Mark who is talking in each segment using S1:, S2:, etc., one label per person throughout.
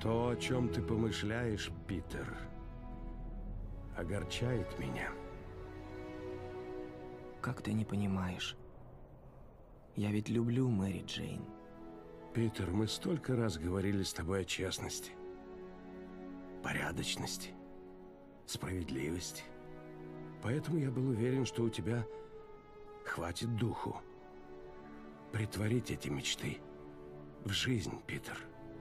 S1: То, о чем ты помышляешь, Питер, огорчает меня.
S2: Как ты не понимаешь? Я ведь люблю Мэри Джейн.
S1: Питер, мы столько раз говорили с тобой о честности, порядочности, справедливости. Поэтому я был уверен, что у тебя хватит духу претворить эти мечты в жизнь, Питер.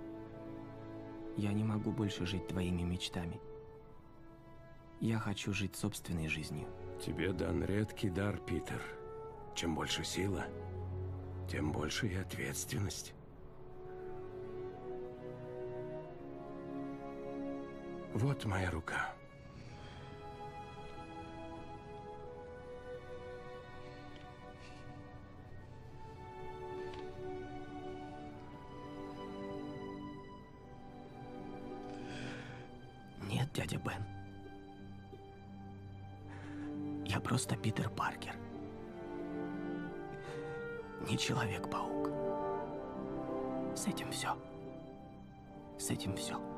S2: Я не могу больше жить твоими мечтами. Я хочу жить собственной жизнью.
S1: Тебе дан редкий дар, Питер. Чем больше сила, тем больше и ответственность. Вот моя рука.
S2: Нет, дядя Бен. Я просто Питер Паркер. Не Человек-паук. С этим все. С этим все.